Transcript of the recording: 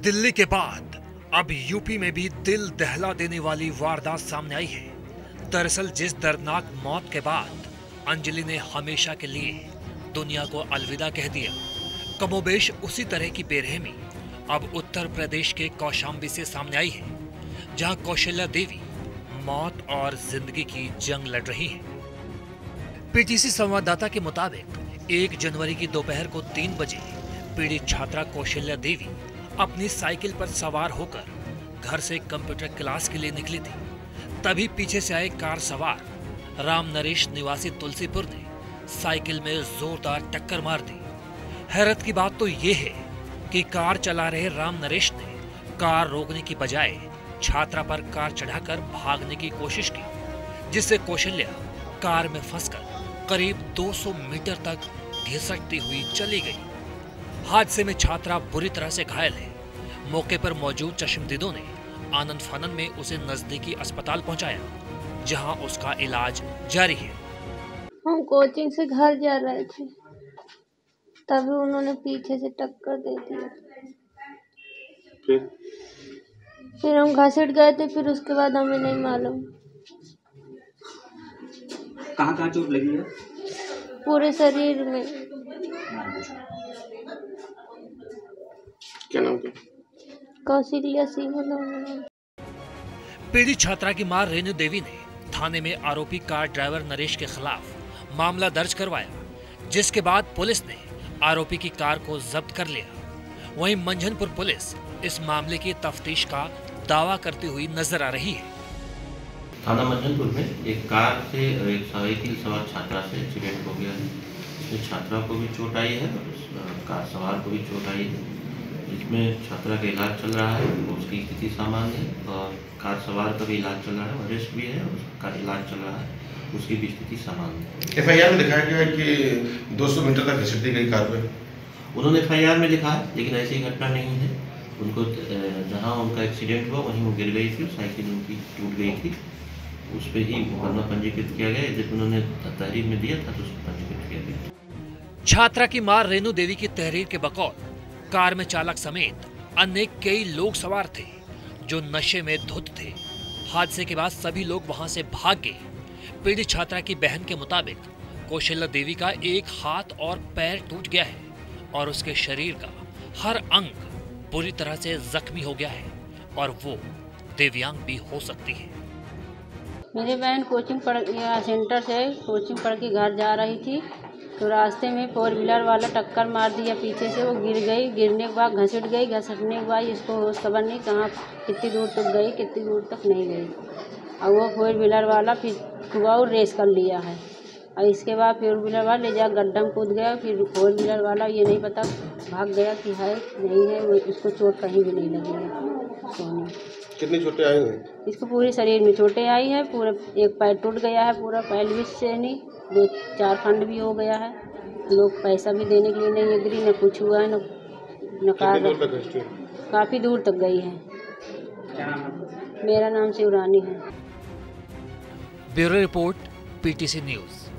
दिल्ली के बाद अब यूपी में भी दिल दहला देने वाली वारदात सामने आई है। दरअसल जिस दर्दनाक मौत के बाद अंजलि ने हमेशा के लिए दुनिया को अलविदा कह दिया, कमोबेश उसी तरह की बेरहमी अब उत्तर प्रदेश के कौशाम्बी से सामने आई है, जहां कौशल्या देवी मौत और जिंदगी की जंग लड़ रही हैं। पीटीसी संवाददाता के मुताबिक 1 जनवरी की दोपहर को 3 बजे पीड़ित छात्रा कौशल्या देवी अपनी साइकिल पर सवार होकर घर से कंप्यूटर क्लास के लिए निकली थी। तभी पीछे से आए कार सवार राम नरेश निवासी तुलसीपुर ने साइकिल में जोरदार टक्कर मार दी। हैरत की बात तो ये है कि कार चला रहे राम नरेश ने कार रोकने की बजाय छात्रा पर कार चढ़ाकर भागने की कोशिश की, जिससे कौशल्या कार में फंसकर करीब 200 मीटर तक घिसटती हुई चली गई। हादसे में छात्रा बुरी तरह से घायल है। मौके पर मौजूद चश्मदीदों ने आनंद फानन में उसे नजदीकी अस्पताल पहुंचाया, जहां उसका इलाज जारी है। हम कोचिंग से घर जा रहे थे, तभी उन्होंने पीछे से टक्कर दे दी। फिर हम घसीट गए थे, फिर उसके बाद हमें नहीं मालूम। कहाँ चोट लगी है? पूरे शरीर में। क्या नाम था? कौशल्या सिंह। पीड़ित छात्रा की मां रेणु देवी ने थाने में आरोपी कार ड्राइवर नरेश के खिलाफ मामला दर्ज करवाया, जिसके बाद पुलिस ने आरोपी की कार को जब्त कर लिया। वहीं मंझनपुर पुलिस इस मामले की तफ्तीश का दावा करती हुई नजर आ रही है। थाना मंझनपुर में एक कार से एक साइकिल सवार छात्रा से एक्सीडेंट हो गया है। इसमें छात्रा को भी चोट आई है और कार सवार को भी चोट आई है। इसमें छात्रा का इलाज चल रहा है, उसकी स्थिति सामान्य है, और कार सवार का भी इलाज चल रहा है, अरेस्ट भी है, उसका इलाज चल रहा है, उसकी भी स्थिति सामान्य है। FIR में दिखाया गया है कि 200 मीटर तक घसीट दी गई कार पे। उन्होंने FIR में लिखा है, लेकिन ऐसी घटना नहीं है। उनको जहाँ उनका एक्सीडेंट हुआ वहीं वो गिर गई थी, साइकिल उनकी टूट गई थी, उस पर ही मुकदमा पंजीकृत किया गया। जब उन्होंने तहरीर में दिया था तो उसको पंजीकृत किया गया। छात्रा की मां रेणु देवी की तहरीर के बकौल कार में चालक समेत अन्य कई लोग सवार थे, जो नशे में धुत थे। हादसे के बाद सभी लोग वहां से भाग गए। पीड़ित छात्रा की बहन के मुताबिक कौशल्या देवी का एक हाथ और पैर टूट गया है और उसके शरीर का हर अंग बुरी तरह से जख्मी हो गया है और वो दिव्यांग भी हो सकती है। मेरी बहन सेंटर से कोचिंग पढ़ के घर जा रही थी, तो रास्ते में 4 व्हीलर वाला टक्कर मार दिया पीछे से। वो गिर गई, गिरने के बाद घसीट गई, घसीटने के बाद इसको होश खबर नहीं कहाँ कितनी दूर तक गई, कितनी दूर तक नहीं गई। और वो 4 व्हीलर वाला फिर हुआ और रेस कर लिया है, और इसके बाद 4 व्हीलर वाला ले जा गड्ढा में कूद गया। फिर 4 व्हीलर वाला ये नहीं पता भाग गया कि है नहीं है, वो इसको चोट कहीं भी नहीं लगी है। सोनी कितनी चोटें आई हैं? इसको पूरे शरीर में चोटें आई है। पूरा एक पैर टूट गया है, पूरा पैल्विस से नहीं 2-4 खंड भी हो गया है। लोग पैसा भी देने के लिए नहीं एग्री, न कुछ हुआ है, न काफ़ी दूर तक गई है। मेरा नाम शिवरानी है। Bureau report, PTC news.